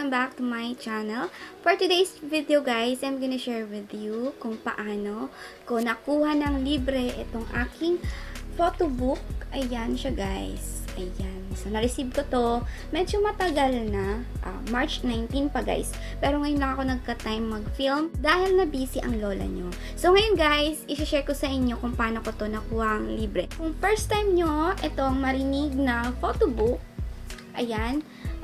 welcome back to my channel. For today's video guys, I'm gonna share with you kung paano ko nakuha ng libre itong aking photo book. Ayan siya guys. Ayan. So, na-receive ko to. Medyo matagal na. March 19 pa guys. Pero ngayon lang ako nagka-time mag-film dahil na busy ang lola nyo. So, ngayon guys, isi-share ko sa inyo kung paano ko to nakuha ang libre. Kung first time nyo itong marinig na photo book, ayan,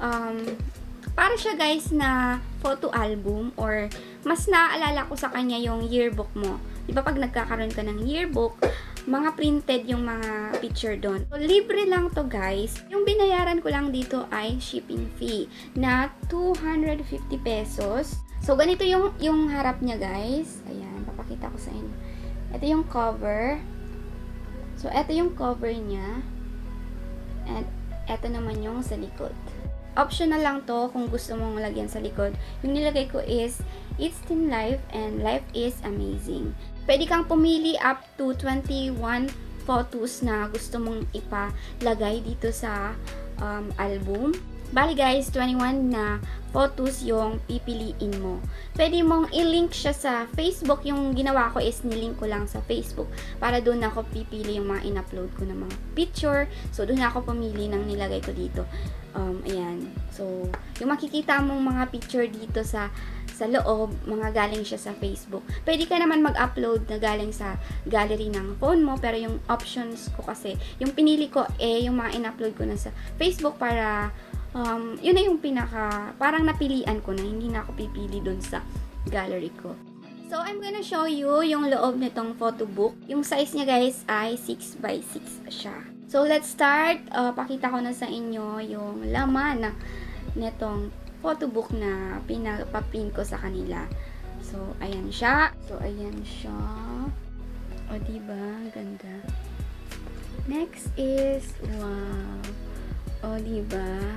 para siya guys na photo album or mas naaalala ko sa kanya yung yearbook mo. Diba pag nagkakaroon ka ng yearbook, mga printed yung mga picture doon. So, libre lang to guys. Yung binayaran ko lang dito ay shipping fee na 250 pesos. So, ganito yung harap niya guys. Ayan, papakita ko sa inyo. Ito yung cover. So, ito yung cover niya. And ito naman yung sa likod. Optional lang to kung gusto mong lagyan sa likod. Yung nilagay ko is, it's still life and life is amazing. Pwede kang pumili up to 21 photos na gusto mong ipalagay dito sa album. Bali guys, 21 na photos yung pipiliin mo. Pwede mong i-link siya sa Facebook. Yung ginawa ko is nilink ko lang sa Facebook para doon ako pipili yung mga in-upload ko ng mga picture. So, doon ako pumili ng nilagay ko dito. Ayan. So, yung makikita mong mga picture dito sa loob, mga galing siya sa Facebook. Pwede ka naman mag-upload na galing sa gallery ng phone mo, pero yung options ko kasi, yung pinili ko yung mga in-upload ko na sa Facebook para yun na yung parang napilian ko na, hindi na ako pipili dun sa gallery ko. So, I'm gonna show you yung loob nitong photo book. Yung size niya guys ay 6x6 siya. So, let's start. Pakita ko na sa inyo yung laman nitong photo book na pinapaprint ko sa kanila. So, ayan siya. O, diba? Ganda. Next is, wow. O, diba?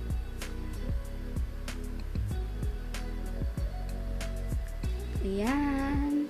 Ayan.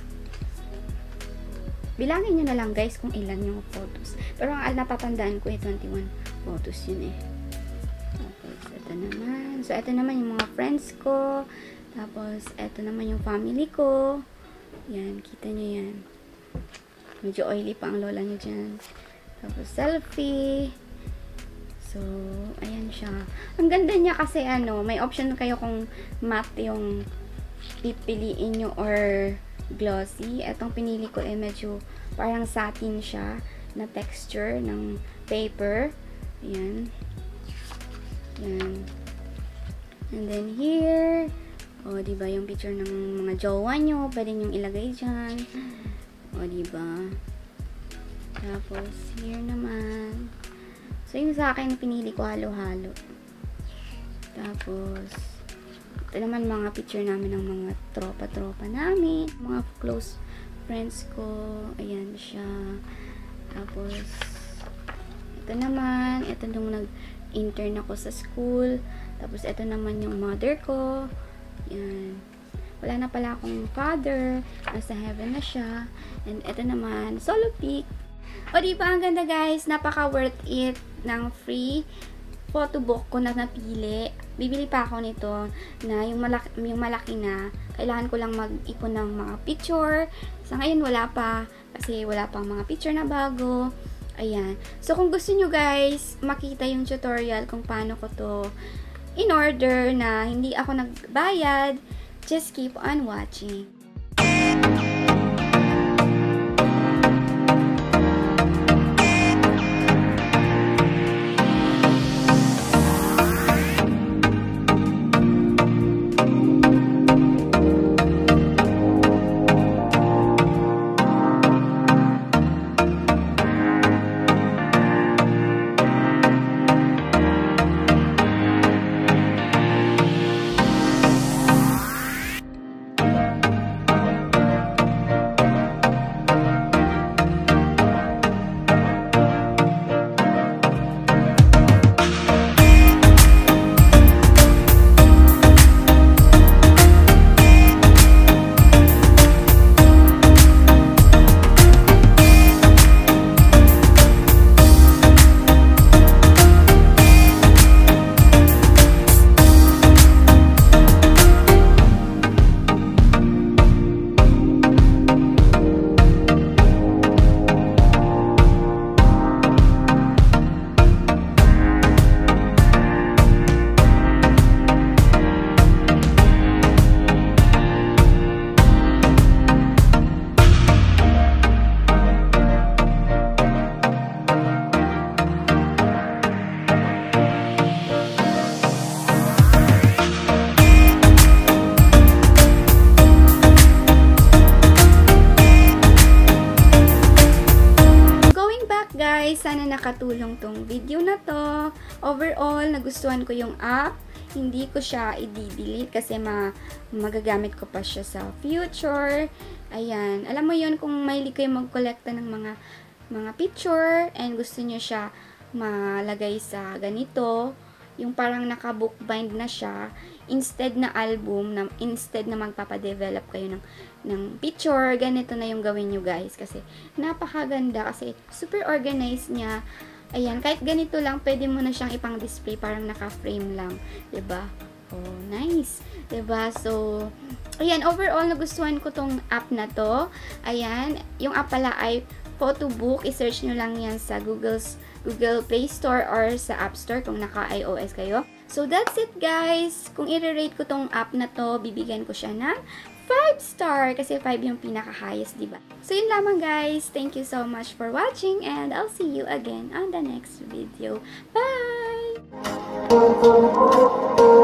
Bilangin nyo na lang guys kung ilan yung photos. Pero ang natatandaan ko 21 photos yun eh. Tapos, ito naman. So, ito naman yung mga friends ko. Tapos, ito naman yung family ko. Yan, kita nyo yan. Medyo oily pa ang lola nyo dyan. Tapos, selfie. So, ayan siya. Ang ganda niya kasi may option kayo kung matte yung pipiliin nyo or glossy. Etong pinili ko medyo parang satin siya na texture ng paper. Ayan. Yan. And then here, diba yung picture ng mga jowa nyo, pwede nyong ilagay dyan. Diba? Tapos, here naman. So, yung sa akin, pinili ko halo-halo. Tapos, ito naman mga picture namin ng mga tropa-tropa namin. Mga close friends ko. Ayan siya. Tapos, ito naman, ito nung intern ako sa school. Tapos, ito naman yung mother ko. Yan. Wala na pala akong father. Nasa heaven na siya. And ito naman, solo pic. O, diba? Ang ganda, guys. Napaka worth it ng free photo book ko na napili. Bibili pa ako nito na yung malaki na. Kailangan ko lang mag-ipon ng mga picture. Sa ngayon, wala pa. Kasi wala pang mga picture na bago. Ayan. So, kung gusto nyo guys, makita yung tutorial kung paano ko to in-order na hindi ako nagbayad, just keep on watching. guys, sana nakatulong tong video na to. Overall, nagustuhan ko yung app. Hindi ko siya i-delete kasi magagamit ko pa siya sa future. Ayan. Alam mo yon, kung mahilig kayo mag-collecta ng mga picture and gusto nyo siya malagay sa ganito, yung parang naka-bookbind na siya, instead na album, instead na magpapadevelop kayo ng picture, ganito na yung gawin nyo guys. Kasi napakaganda, kasi super organized niya. Ayan, kahit ganito lang, pwede mo na siyang ipang-display, parang naka-frame lang. 'Di ba? Oh, nice. 'Di ba? So, ayan, overall, nagustuhan ko tong app na to. Ayan, yung app pala ay Photobook. I-search nyo lang yan sa Google Play Store or sa App Store kung naka-iOS kayo. So, that's it guys. Kung i-rate ko tong app na to, bibigyan ko siya ng 5 star kasi 5 yung pinaka-highest, diba? So, yun lamang guys. Thank you so much for watching and I'll see you again on the next video. Bye!